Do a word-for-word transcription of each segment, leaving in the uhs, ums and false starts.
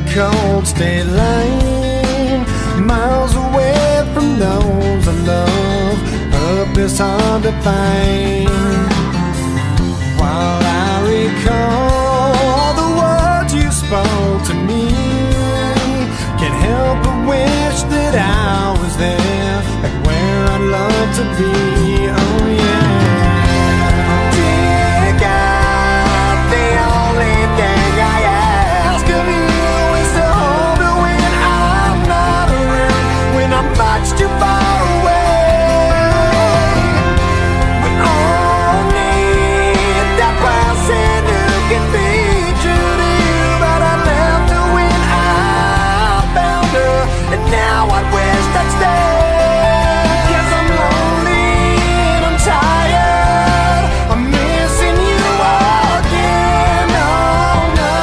cold state line, miles away from those I love, purpose hard to find. While I recall the words you spoke to me, can't help but wish that I was there, like where I'd love to be. Oh yeah. Dear God, the only thing I ask of you is to hold me when I'm not around, when I'm much too far away. We all need that person who can be true to you, but I left her when I found her, and now I wish I'd stay. Cause I'm lonely and I'm tired, I'm missing you again. Oh no.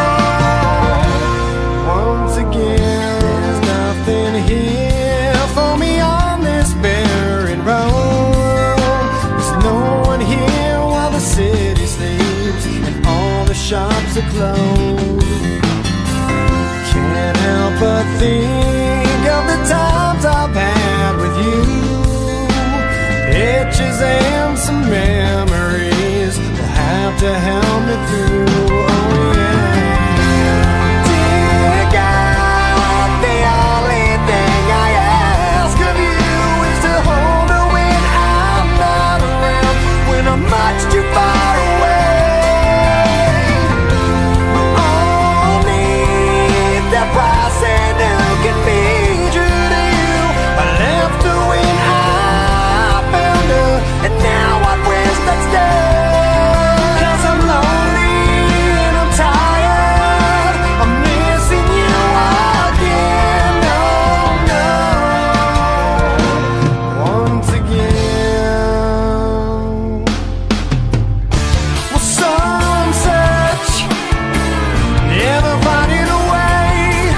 Once again, there's nothing here for me on this barren road. There's no one here while the city sleeps and all the shops are closed. Can't help but think of the times I've had with you, pictures and some memories will have to help me through. Oh yeah. Dear God, the only thing I ask of you is to hold her when I'm not around, when I'm much too far away. We all need that person who can be true to you. I left her when I found her, and now I wish I'd stay. Cause I'm lonely and I'm tired, I'm missing you again. Oh no. Once again. Well, some search, never finding a way.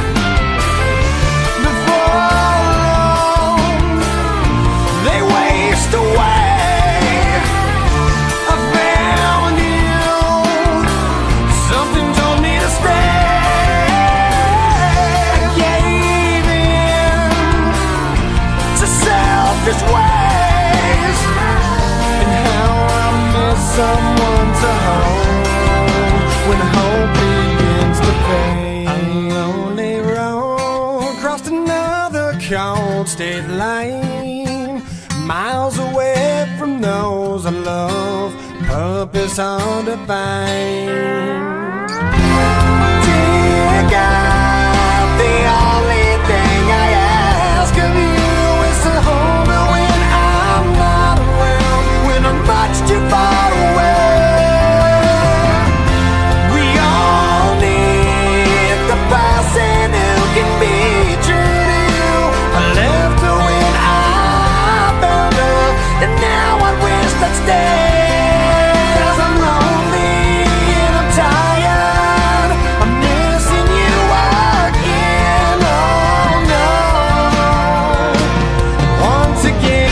Before long, they waste away. I found you, something told me to stay. I gave in to selfish ways, and how I miss someone to hold when hope begins to fade. A lonely road crossed another cold state line, miles away from those I love, purpose hard to find. Dear God, the only thing I ask of you is to hold me when I'm not around, when I'm much too far away. We all need the person who can be true to you. I left her when I found her, and now I wish I'd stay. Cause I'm lonely and I'm tired, I'm missing you again. Oh no. Once again.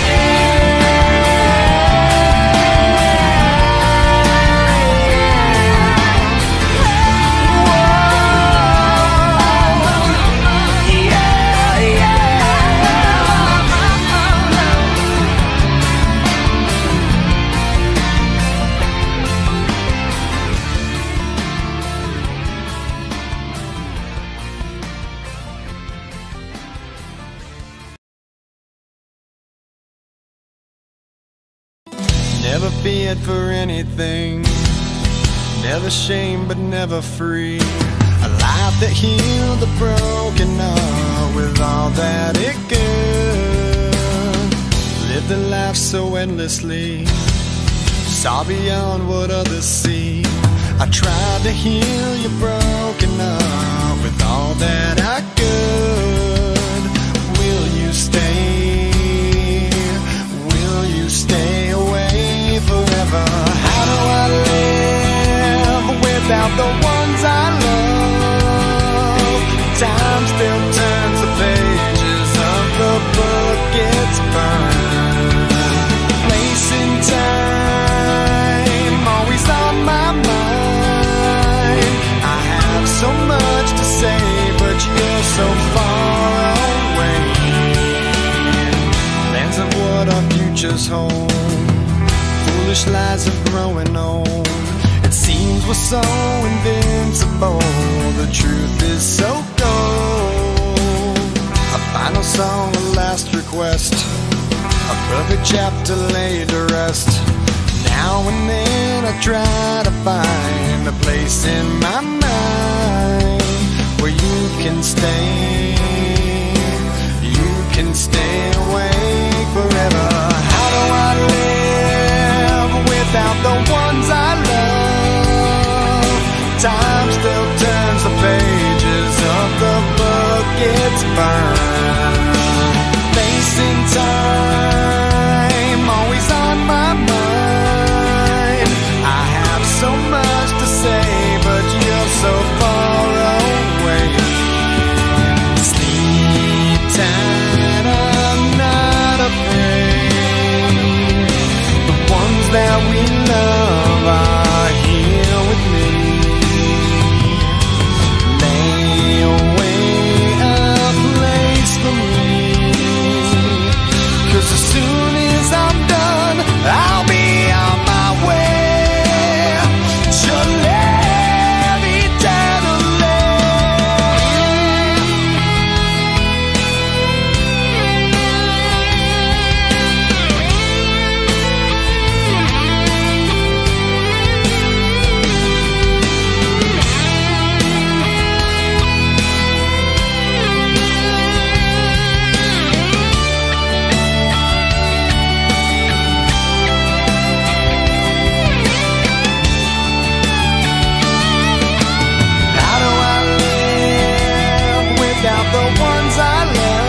Never feared for anything, never shamed but never free. A life that healed the broken heart with all that it could. Lived a life so endlessly, saw beyond what others see. I tried to heal your broken heart with all that I could. Will you stay? Will you stay away forever? How do I live without the ones I love? Time still turns the pages of the book it's burned. Place in time, always on my mind. I have so much to say, mother's home. Foolish lies have growing old. It seems we're so invincible. The truth is so cold. A final song, a last request, a perfect chapter laid to rest. Now and then I try to find a place in my mind where you can stay, you can stay awake forever. How do I live without the ones I love? Time still turns the pages of the book it's burned. Facing time, always on my mind. I have so much to say, but you're so far away. Sleep tight, I'm not afraid. The ones that we love are here with me. Lay away a place for me, 'cause as soon as I'm done, I'll be on my way to live eternally. How do I live without the ones I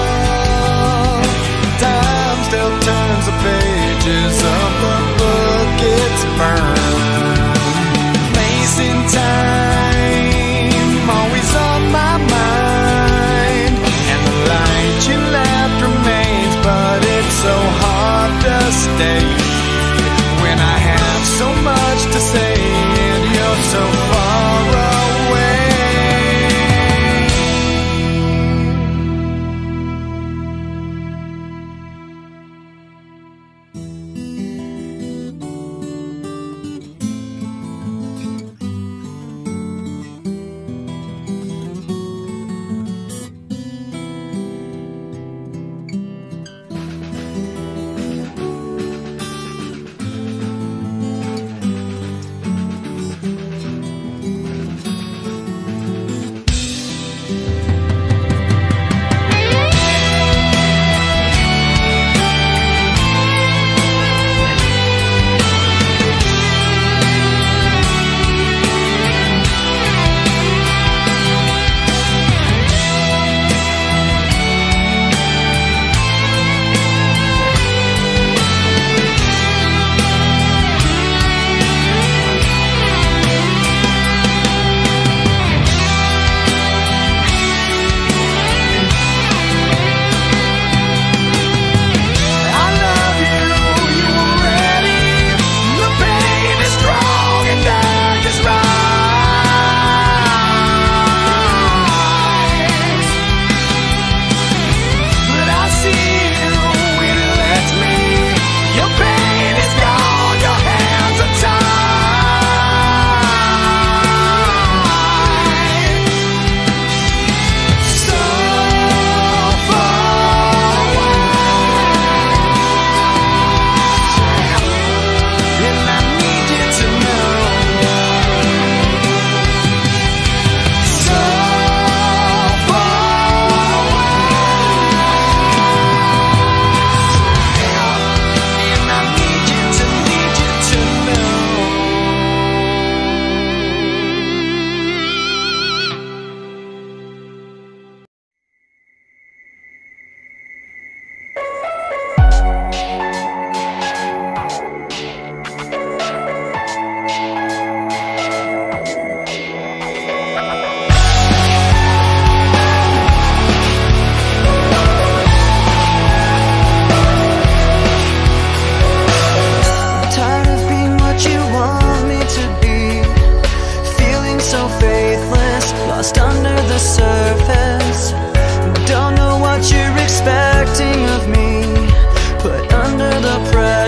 love? Time still turns the pages of the book it's burned. Facing time, always on my mind. And the light you left remains, but it's so hard to stay when I have so much to say and you're so far away. expecting of me, put under the pressure.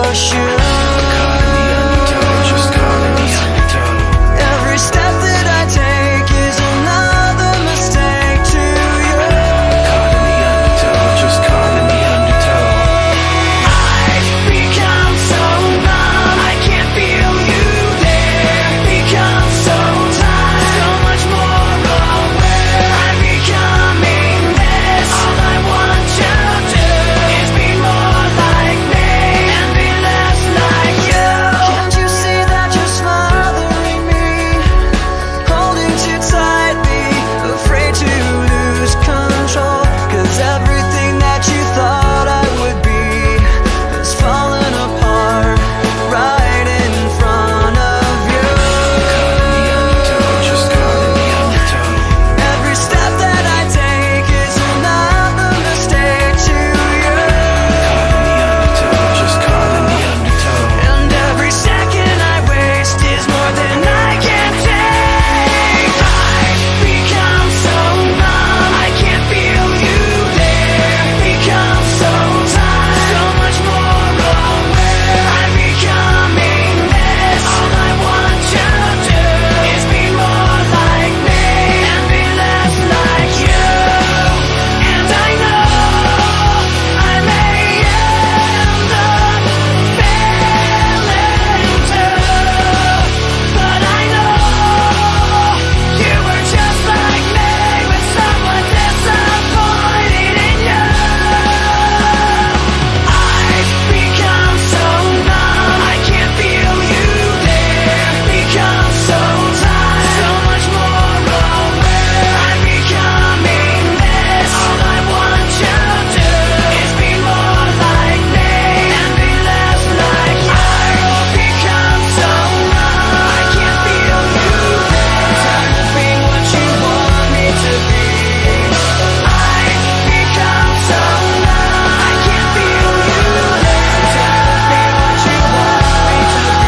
push you. Caught in the undertow, just caught in the undertow. Every step that I take is another mistake to you. Caught in the undertow, just caught in the undertow. I've become so numb, I can't feel you there. Become so tired, so much more aware. I'm becoming this. All I want you to do is be more like me and be less like you. Can't you see that you're smothering me, holding too tightly, afraid to lose control? 'Cause everything that you thought I would be is falling apart right in front of you. Caught in the undertow, just caught in the undertow. Every step that I take is another mistake to you. Caught in the undertow, just caught in the undertow. And every second I waste is more than I can take. I've become so numb, I can't feel you there. Become so tired, so much more aware. I'm becoming this. All I want you to do is be more like me and be less like you. And I know I may end up failing too, but I know you were just like me, with someone disappointed in you. I've become so numb, I can't feel you there. Become so tired, so much more aware. I'm becoming this. All I want you to do is be more like me and be less like you. I've become so numb, I can't feel you there. Time to be what you want me to be. I've become so numb, I can't feel you there. Time to be what you want me to be.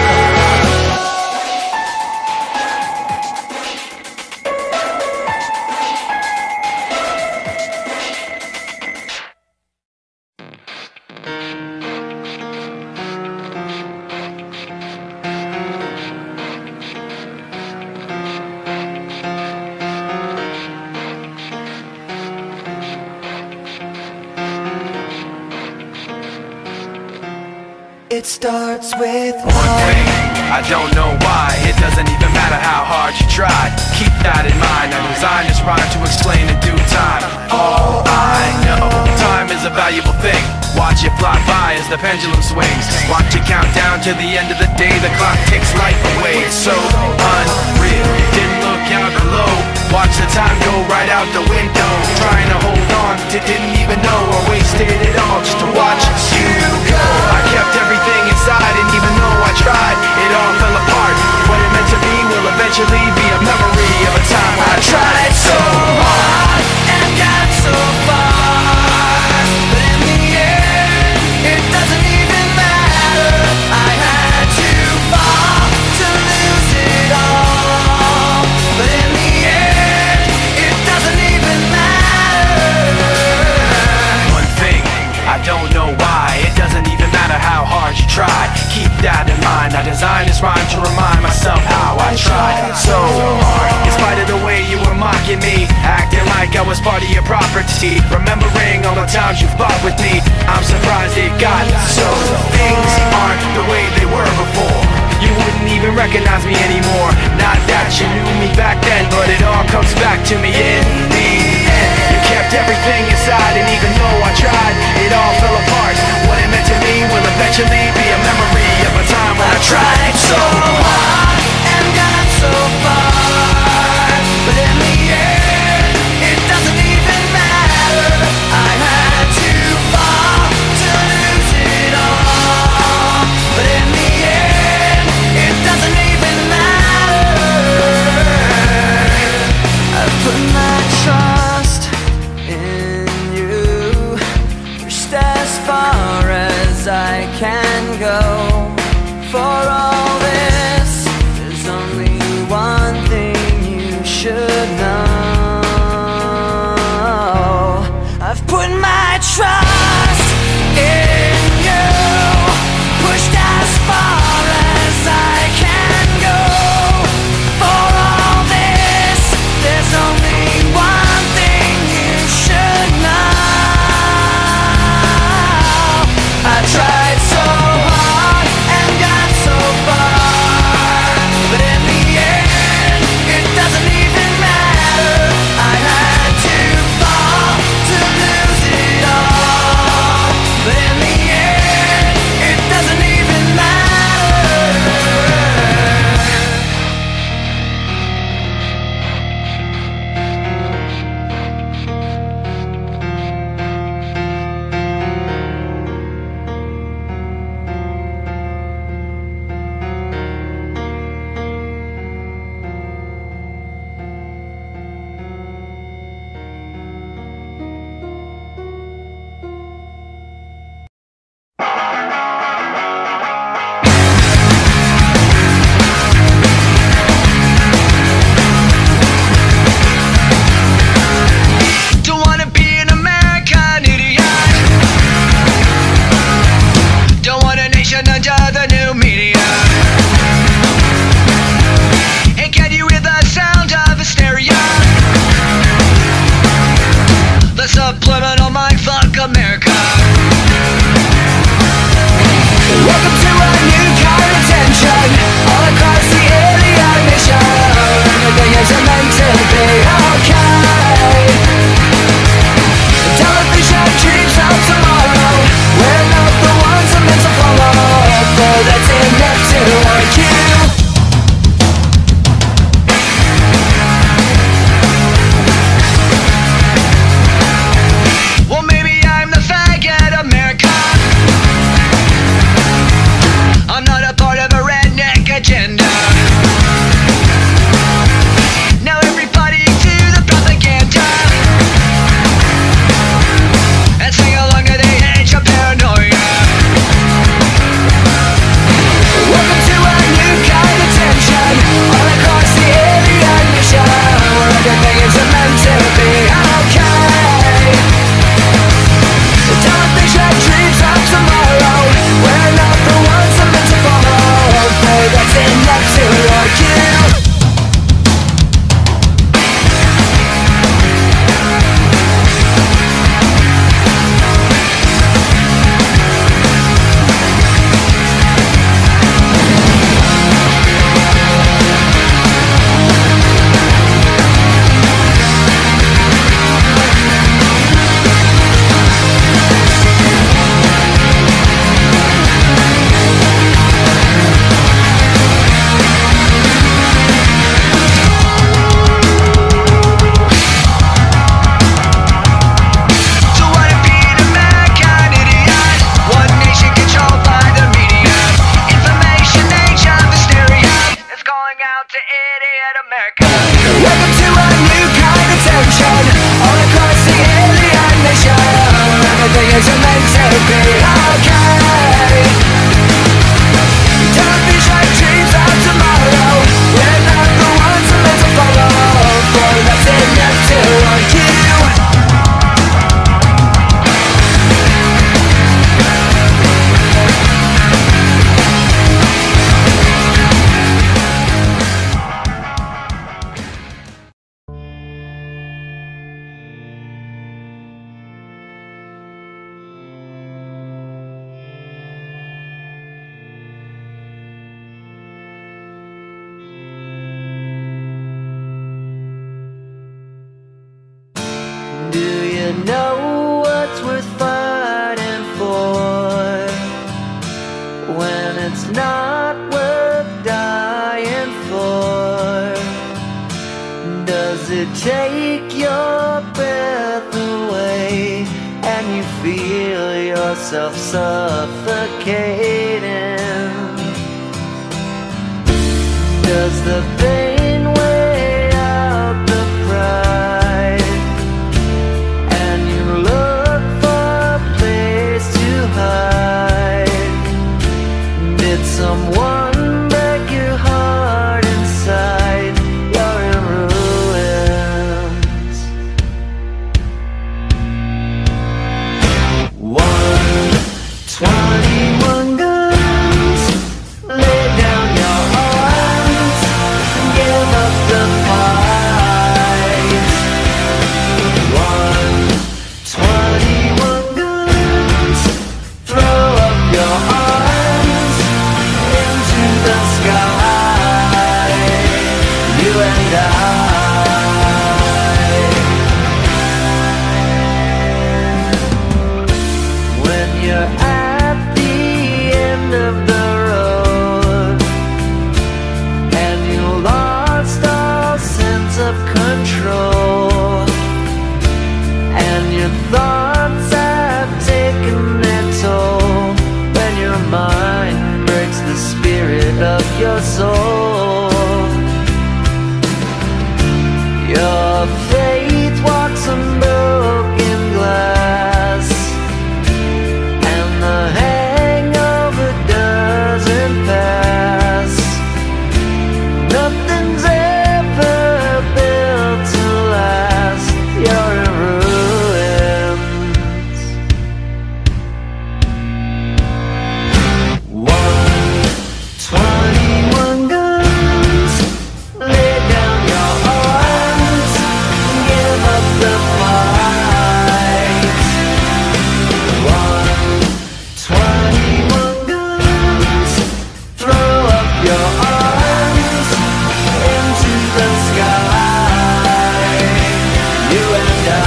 It starts with One thing, I don't know why. It doesn't even matter how hard you try. Keep that in mind. I designed this rhyme to explain in due time. All I know, time is a valuable thing. Watch it fly by as the pendulum swings. Watch it count down to the end of the day. The clock takes life away. It's so unreal. Didn't look out below. Watch the time go right out the window. Trying to hold on to didn't even know, or wasted it all just to watch you go. I kept everything inside, and even though I tried, it all fell apart. What it meant to be will eventually be a memory of a time when I tried so hard and got so far, but in the end, it doesn't even matter. I had to fall to lose it all, but in the end, it doesn't even matter. One thing, I don't know why. It doesn't even matter how hard you try. Keep that in mind. I designed this rhyme to remind myself how I tried so hard. In spite of the way you were mocking me, acting like I was part of your property, remembering all the times you fought with me, I'm surprised it got so. Things aren't the way they were before. You wouldn't even recognize me anymore. Not that you knew me back then, but it all comes back to me in the end. You kept everything inside, and even though I tried, it all fell apart. What it meant to me will eventually be a memory of a time when I tried so hard and got so far, but in the end, it doesn't even matter. I had to fall to lose it all, but in the end, it doesn't even matter. I put my trust in you, pushed as far as I can go. For all this to idiot America. Welcome to a new kind of tension all across the alien nation. Everything isn't meant to be okay. Don't be like dreams of tomorrow. We're not the ones who meant to follow, for that's enough to want you. Do you know what's worth fighting for when it's not worth dying for? Does it take your breath away and you feel yourself suffocating? Does the pain weigh out the pride? Did someone break your heart inside? You're in ruins. One, twenty-one guns. Lay down your arms and give up the fight. One, twenty-one guns. Throw up your arms into the sky, you and I. When you're at the end of the road and you lost all sense of control and your thoughts have taken their toll, when your mind breaks the spirit of your soul, your faith walks on broken glass, and the hangover doesn't pass. Nothing's ever built to last. You're in ruins. One, twenty-one guns. Lay down your arms and give up the fight. One, twenty-one guns. Throw up your arms into the sky, you and I.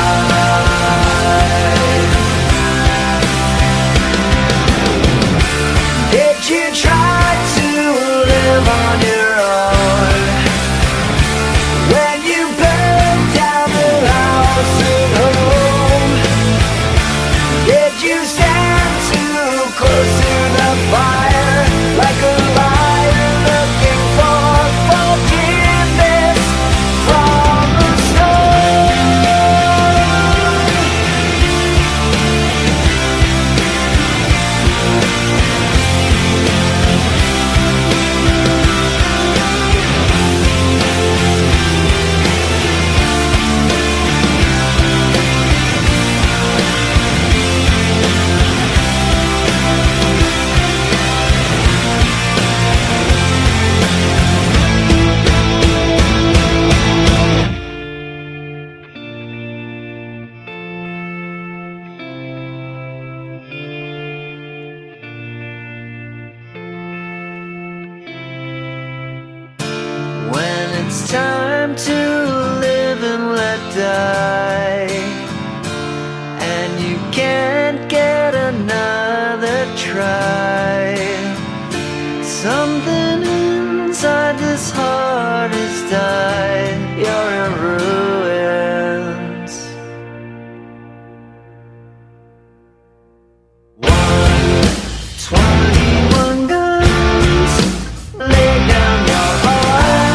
Did you try to live on your own when you burned down the house at home? Did you stand too close to the fire like a liar looking for forgiveness from the storm? When it's time to live and let die, and you can't get another try, something inside this heart has died. You're in ruins. One, twenty-one guns. Lay down your arms.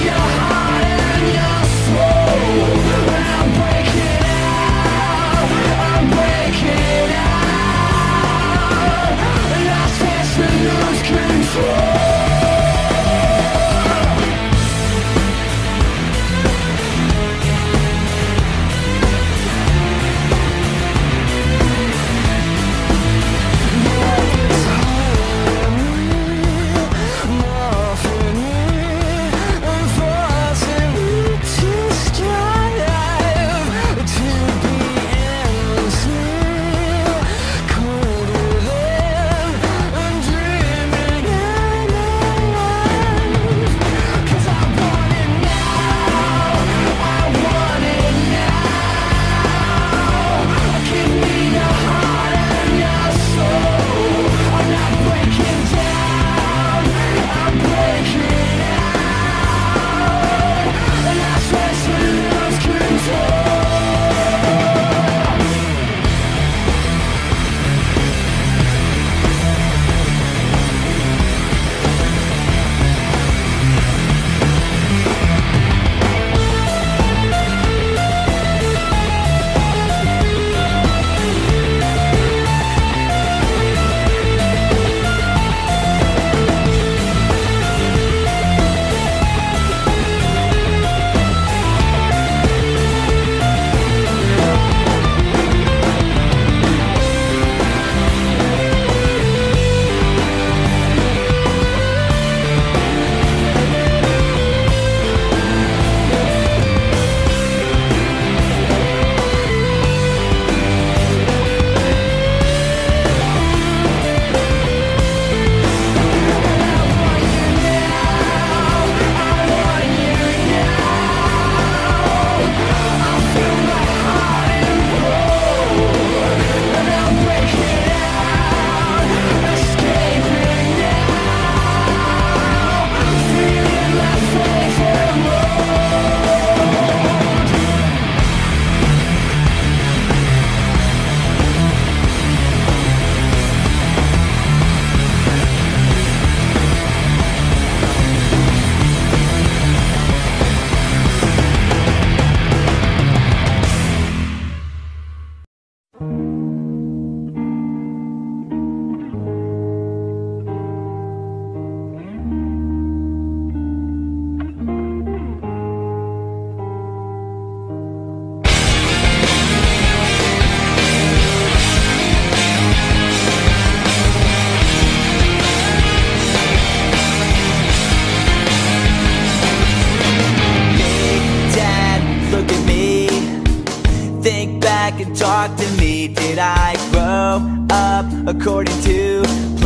talk to me. Did I grow up according to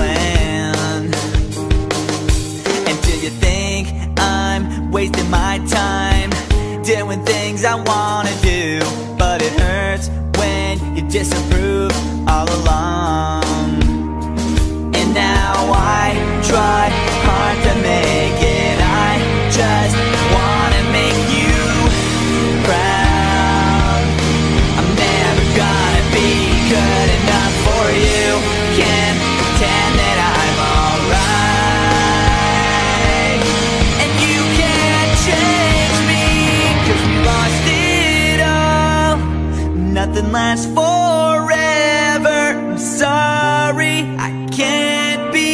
plan? And do you think I'm wasting my time doing things I wanna do? But it hurts when you disapprove all along. And now I try hard to make it. I just wanna make you proud. I'm never gonna be good enough for you. Can't pretend that I'm alright. And you can't change me, 'cause we lost it all. Nothing lasts forever. I'm sorry, I can't be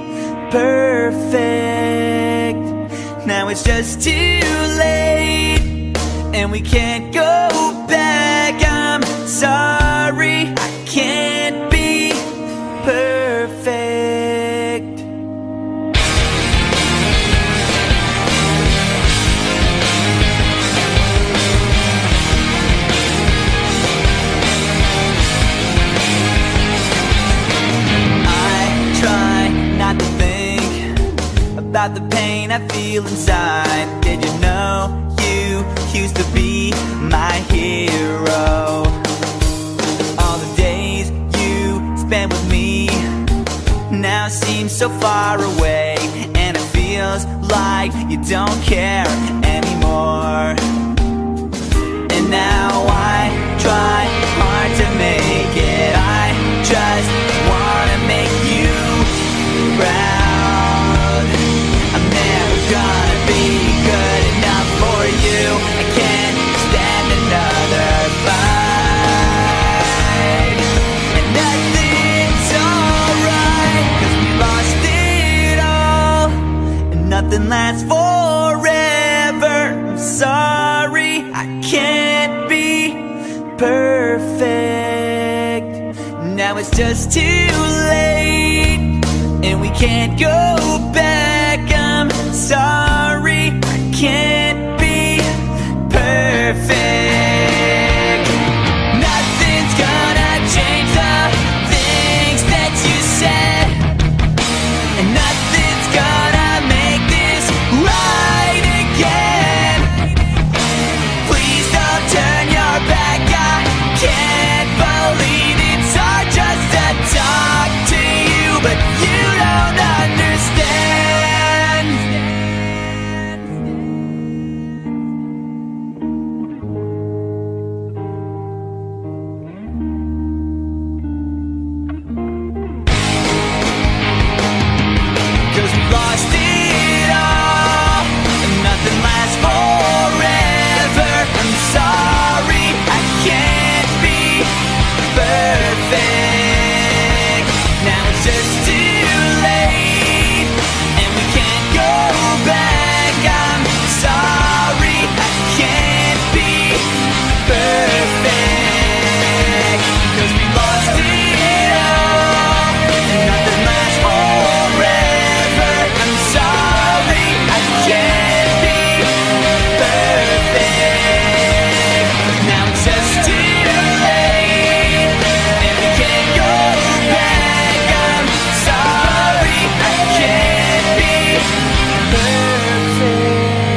perfect. Now it's just too late, and we can't go back. I'm sorry, I can't be perfect. I try not to think about the pain I feel inside. Did you know you used to be my hero? All the days you spent with me now seem so far away, and it feels like you don't care anymore. And now I try hard to make it. I just wanna make you proud. I'm never gonna be good enough just too late, and we can't go back. I'm sorry, I can't be perfect. Nothing's gonna change the things that you said, and nothing's gonna make this right again. Please don't turn your back. I can't believe it's hard just to talk to you, but you don't understand. Cause we lost it all, and nothing lasts forever. I'm sorry, I can't be perfect. Now it's just too late, and we can't go back. I'm sorry, I can't be perfect. Cause we lost it all, and nothing lasts forever. I'm sorry, I can't be perfect. Now it's just too late, and we can't go back. I'm sorry, I can't be perfect.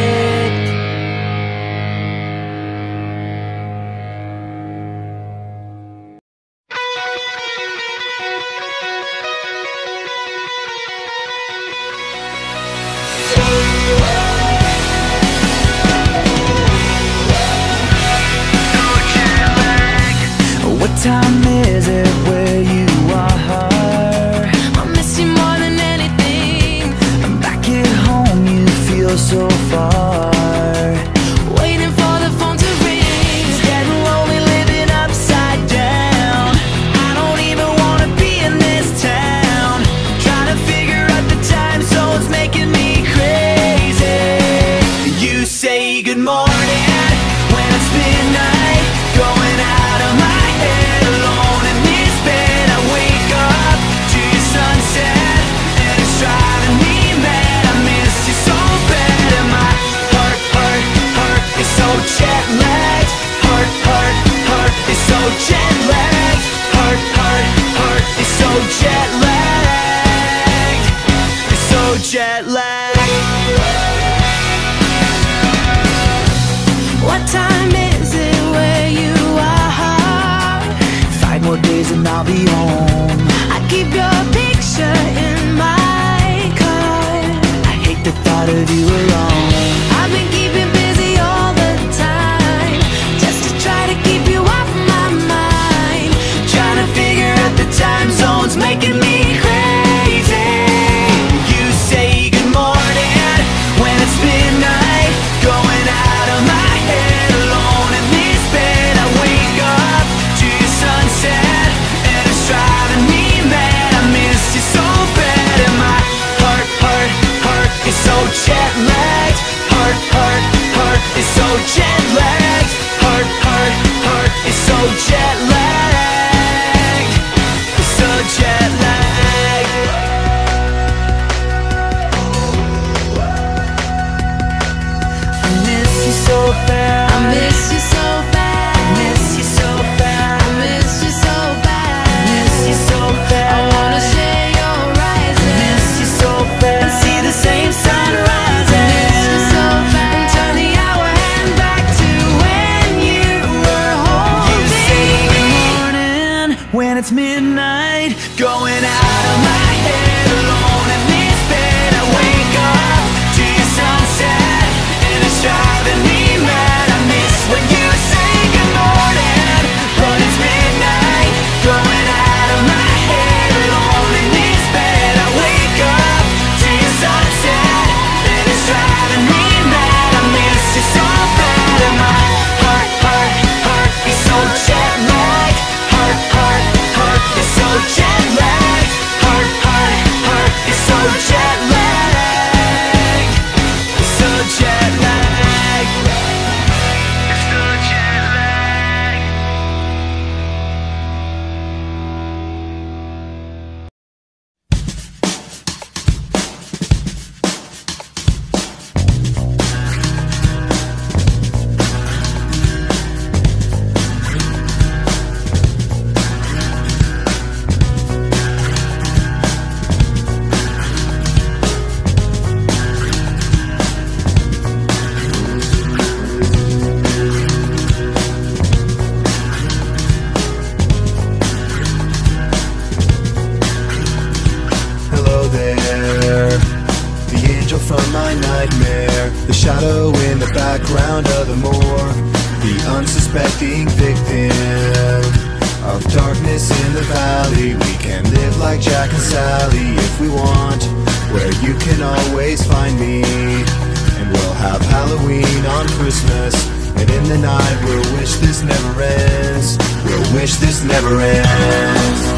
What time is it where you are? I miss you more than anything. I'm back at home, you feel so far. Waiting for the phone to ring. It's getting lonely living upside down. I don't even wanna be in this town. Trying to figure out the time zones making me crazy. You say good morning when it's midnight, going out of my head alone in this bed. I wake up to your sunset, and it's driving me mad. I miss you so bad, and my heart, heart, heart is so jet lagged. Heart, heart, heart is so jet lagged. Heart, heart, heart is so jet lagged. It's so jet lagged. What time is it where you are? Five more days and I'll be home. I keep your picture in my car. I hate the thought of you alone. I've been keeping busy all the time, just to try to keep you off my mind. Trying to figure out the time zones making me crazy. You say good morning when it's midnight, going out of my head alone in this bed. I wake up to your sunset, and it's driving me mad. I miss you so bad, and my heart, heart, heart is so jet lagged. Heart, heart, heart is so jet lagged. Heart, heart, heart is so jet lagged. It's so jet lagged. I miss you so bad. I miss you so bad. I miss you so bad. I miss you so bad. I miss you so bad. I wanna share your rising. I miss you so bad. And see the same sun rising. I miss you so bad. And turn the hour hand back to when you were holding You say good me. morning when it's midnight, going out of my head alone in this bed. I wake up to your sunset, and it's driving me mad. I miss when you background of the more, the unsuspecting victim of darkness in the valley. We can live like Jack and Sally if we want, where you can always find me. And we'll have Halloween on Christmas, and in the night we'll wish this never ends. We'll wish this never ends.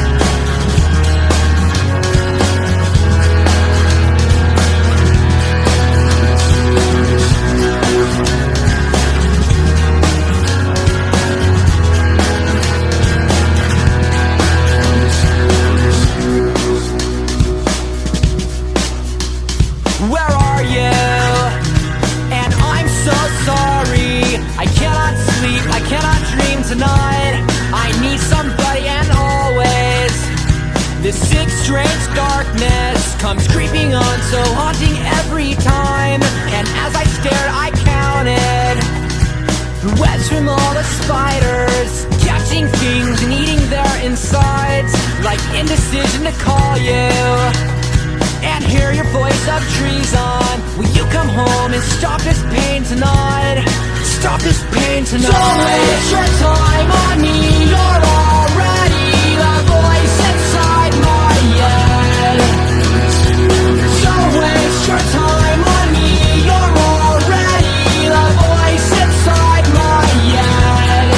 Where are you? And I'm so sorry. I cannot sleep, I cannot dream tonight. I need somebody, and always this sick, strange darkness comes creeping on, so haunting every time. And as I stared, I counted the webs from all the spiders, catching things and eating their insides, like indecision to call you and hear your voice of treason. Will you come home and stop this pain tonight? Stop this pain tonight. Don't waste your time on me. You're already the voice inside my head. Don't waste your time on me. You're already the voice inside my head.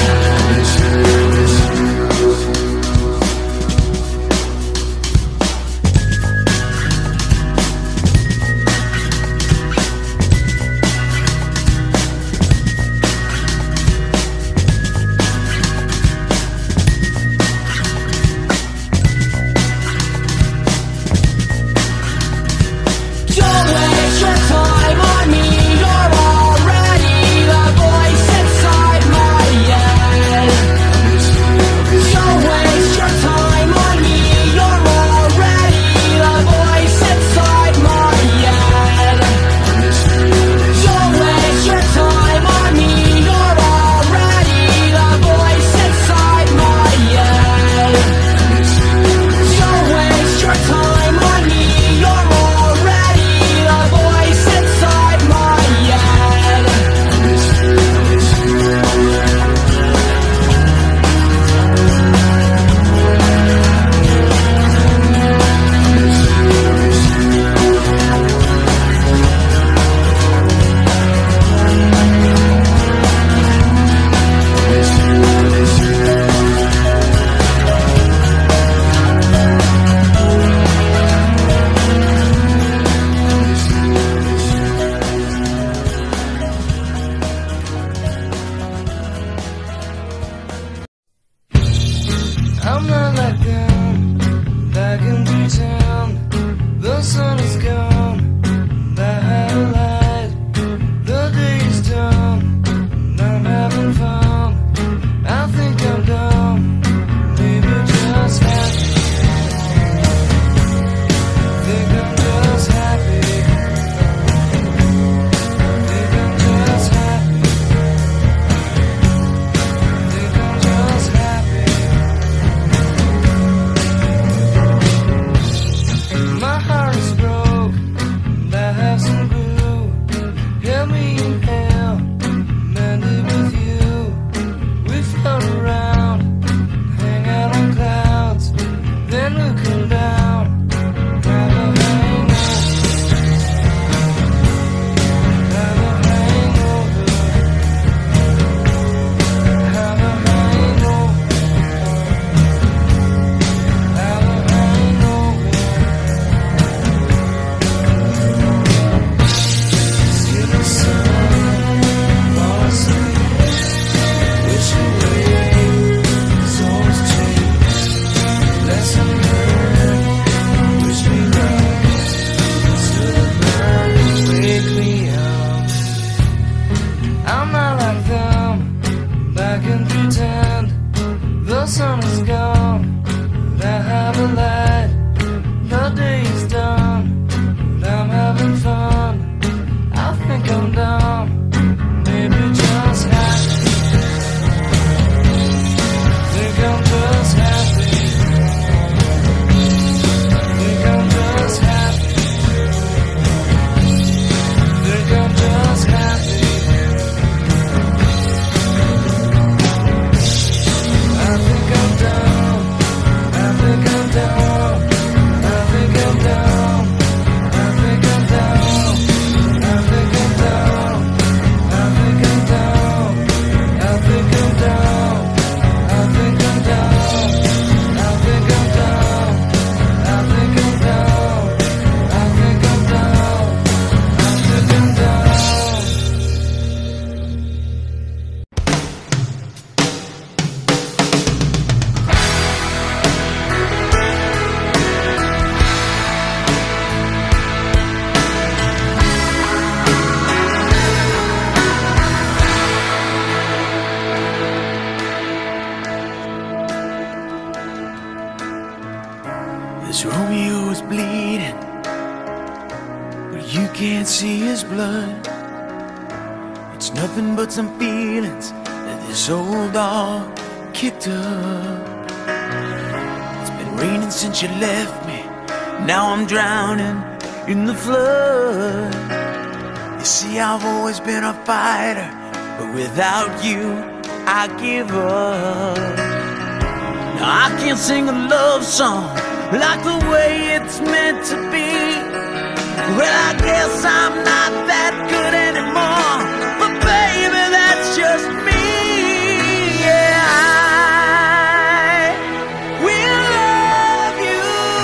'cause Romeo is bleeding, but you can't see his blood. It's nothing but some feelings that this old dog kicked up. It's been raining since you left me, now I'm drowning in the flood. You see, I've always been a fighter, but without you, I give up. Now I can't sing a love song like the way it's meant to be. Well, I guess I'm not that good anymore, but baby, that's just me. Yeah, I will love you,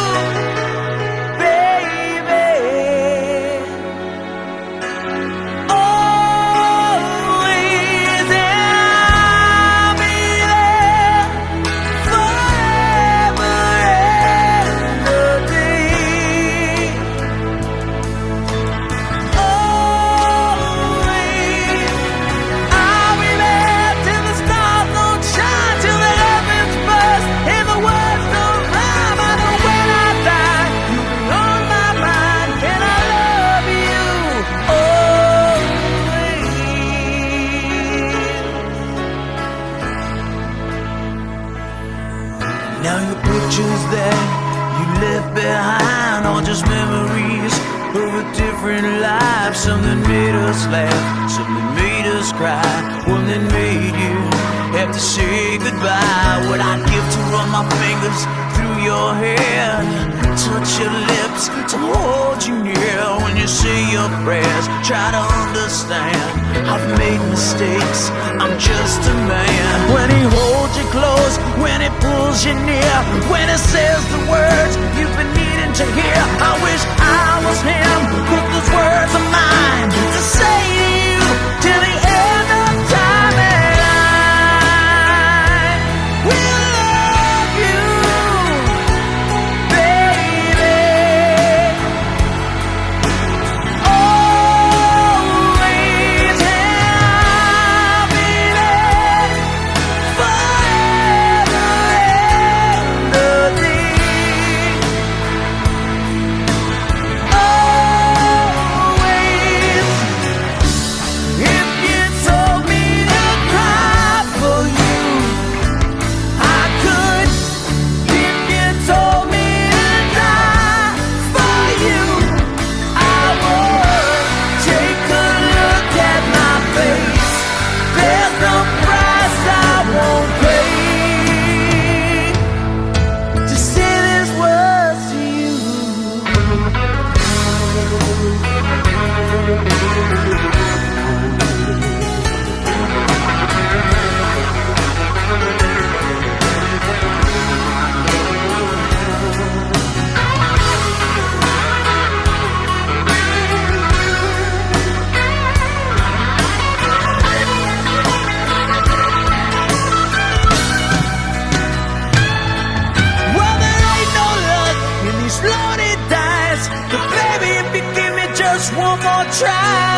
baby, always, and I'll be there forever and a day. Always, I'll be there till the stars don't shine, till the heavens burst and the words don't rhyme. I know when I die, you'll be on my mind, and I love you always. Now your pictures that you left behind are just memories of a different life. Something made us laugh, something made us cry, one that made you have to say goodbye. What I'd give to run my fingers through your hair, touch your lips, to hold you near when you say your prayers. Try to understand, I've made mistakes, I'm just a man. When he holds you close, when he pulls you near, when he says the words you've been needing to hear, I wish I was him, put those words of mine to say to you till the end of time. And I will love you, baby, always, and I'll be there forever and a day. Always, if you told me to cry for you, I could. If you told me to die for you, I would. Take a look at my face, there's no price I won't pay to say these words to you. Well, there ain't no luck in these loaded dice, but baby, if you give me just one more try,